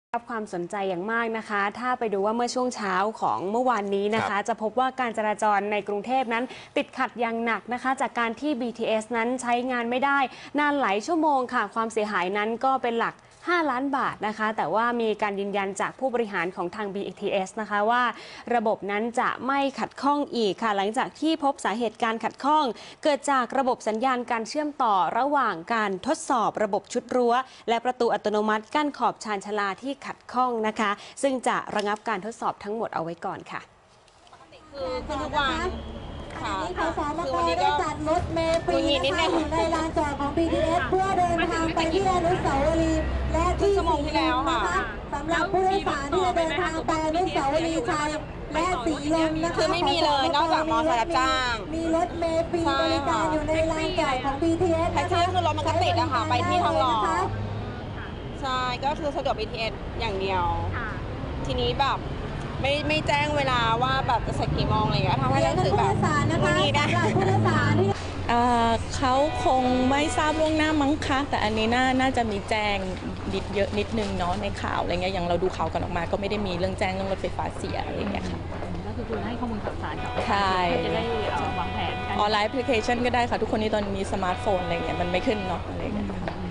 รับความสนใจอย่างมากนะคะถ้าไปดูว่าเมื่อช่วงเช้าของเมื่อวานนี้นะคะจะพบว่าการจราจรในกรุงเทพนั้นติดขัดอย่างหนักนะคะจากการที่ BTS นั้นใช้งานไม่ได้นานหลายชั่วโมงค่ะความเสียหายนั้นก็เป็นหลัก5 ล้านบาทนะคะแต่ว่ามีการยืนยันจากผู้บริหารของทาง BTS นะคะว่าระบบนั้นจะไม่ขัดข้องอีกค่ะหลังจากที่พบสาเหตุการขัดข้องเกิดจากระบบสัญญาณการเชื่อมต่อระหว่างการทดสอบระบบชุดรั้วและประตูอัตโนมัติกั้นขอบชานชาลาที่ขัดข้องนะคะซึ่งจะระงับการทดสอบทั้งหมดเอาไว้ก่อนค่ะคือทุกวันนี่ขสมกได้จัดรถเมล์ฟรีนะคะอยู่ในลานจอดของ BTS เพื่อเดินทางไปที่อนุสาวรีย์และที่สีลมนะคะสำหรับผู้โดยสารที่จะเดินทางไปอนุสาวรีย์ชัยและสีลมนะคะคือไม่มีเลยนอกจากมอเตอร์ไซค์รับจ้างมีรถเมล์ฟรีบริการอยู่ในลานจอดของ BTS แท็กซี่คือรถมันก็ติดอะค่ะไปที่ทองหล่อใช่ก็คือสะดวก BTS อย่างเดียวทีนี้แบบไม่แจ้งเวลาว่าแบบจะเสร็จกี่โมงอะไรอย่างเงี้ยทำให้รู้สึกแบบนี่ได้ผู้โดยสารที่เขาคงไม่ทราบล่วงหน้ามั้งคะแต่อันนี้น่าจะมีแจ้งเยอะนิดนึงเนาะในข่าวอะไรเงี้ยอย่างเราดูข่าวกันออกมาก็ไม่ได้มีเรื่องแจ้งเรื่องรถไฟฟ้าเสียอะไรเงี้ยค่ะก็คือให้ข้อมูลข่าวสารกับใช่จะได้วางแผนออนไลน์แอปพลิเคชันก็ได้ค่ะทุกคนนี้ตอนมีสมาร์ทโฟนอะไรเงี้ยมันไม่ขึ้นเนาะอะไรเงี้ย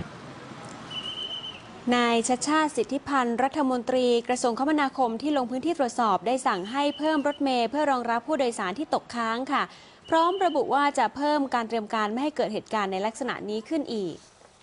นายชัชชาติสิทธิพันธ์รัฐมนตรีกระทรวงคมนาคมที่ลงพื้นที่ตรวจสอบได้สั่งให้เพิ่มรถเมล์เพื่อรองรับผู้โดยสารที่ตกค้างค่ะพร้อมระบุว่าจะเพิ่มการเตรียมการไม่ให้เกิดเหตุการณ์ในลักษณะนี้ขึ้นอีก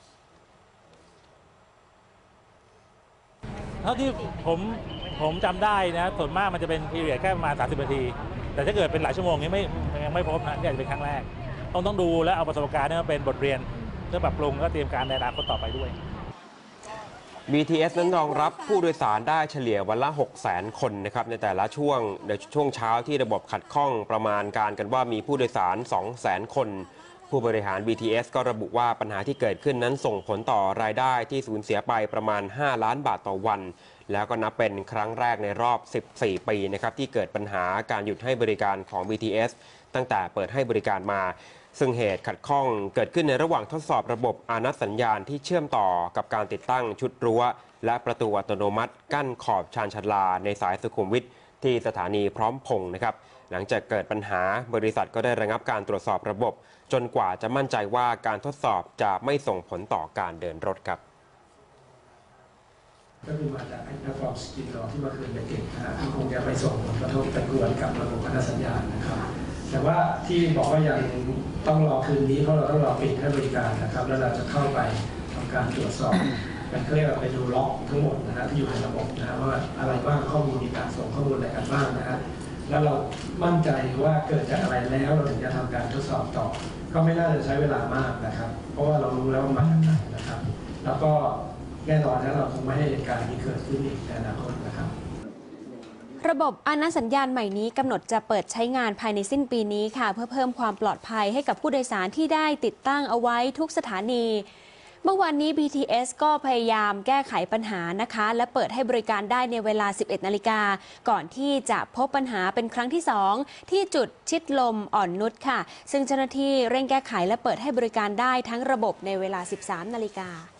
เท่าที่ผมจำได้นะส่วนมากมันจะเป็นพีเรียดแค่ประมาณ30 นาทีแต่ถ้าเกิดเป็นหลายชั่วโมงนี้ยังไม่พบนะนี่อาจจะเป็นครั้งแรกต้องดูและเอาประสบการณ์นี้มาเป็นบทเรียนเพื่อปรับปรุงและเตรียมการในอนาคตต่อไปด้วย BTS นั้นรองรับผู้โดยสารได้เฉลี่ยวันละ 600,000 คนนะครับในแต่ละช่วงเช้าที่ระบบขัดข้องประมาณการกันว่ามีผู้โดยสาร 200,000 คนผู้บริหาร BTS ก็ระบุว่าปัญหาที่เกิดขึ้นนั้นส่งผลต่อรายได้ที่สูญเสียไปประมาณ5 ล้านบาทต่อวันแล้วก็นับเป็นครั้งแรกในรอบ14 ปีนะครับที่เกิดปัญหาการหยุดให้บริการของ BTS ตั้งแต่เปิดให้บริการมาซึ่งเหตุขัดข้องเกิดขึ้นในระหว่างทดสอบระบบอานัตสัญญาณที่เชื่อมต่อกับการติดตั้งชุดรั้วและประตูอัตโนมัติกั้นขอบชานชาลาในสายสุขุมวิทที่สถานีพร้อมพงษ์นะครับหลังจากเกิดปัญหาบริษัทก็ได้ระงับการตรวจสอบระบบจนกว่าจะมั่นใจว่าการทดสอบจะไม่ส่งผลต่อการเดินรถครับก็มีมาจากไอ้นักฟอร์มสกินรอที่เมื่อคืนไปติดนะฮะที่คงจะไปส่งผลกระทบตะกวนกับระบบอานัตสัญญาณนะครับแต่ว่าที่บอกว่ายังต้องรอคืนนี้เพราะเราต้องรอปิดให้บริการนะครับแล้วเราจะเข้าไปทำการตรวจสอบเป็นเรียกว่าไปดูล็อกทั้งหมดนะฮะที่อยู่ในระบบนะว่าอะไรบ้างข้อมูลมีการส่งข้อมูลอะไรกันบ้างนะฮะแล้วเรามั่นใจว่าเกิดจากอะไรแล้วเราถึงจะทำการทดสอบต่อก็ไม่น่าจะใช้เวลามากนะครับเพราะว่าเรารู้แล้วว่ามาจากไหนนะครับแล้วก็แน่นอนนะเราคงไม่ให้เหตุการณ์นี้เกิดขึ้นอีกในอนาคตนะครับระบบอานัตสัญญาณใหม่นี้กำหนดจะเปิดใช้งานภายในสิ้นปีนี้ค่ะเพื่อเพิ่มความปลอดภัยให้กับผู้โดยสารที่ได้ติดตั้งเอาไว้ทุกสถานีเมื่อวานนี้ BTS ก็พยายามแก้ไขปัญหานะคะและเปิดให้บริการได้ในเวลา 11 นาฬิกาก่อนที่จะพบปัญหาเป็นครั้งที่ 2ที่จุดชิดลมอ่อนนุชค่ะซึ่งเจ้าหน้าที่เร่งแก้ไขและเปิดให้บริการได้ทั้งระบบในเวลา 13 นาฬิกา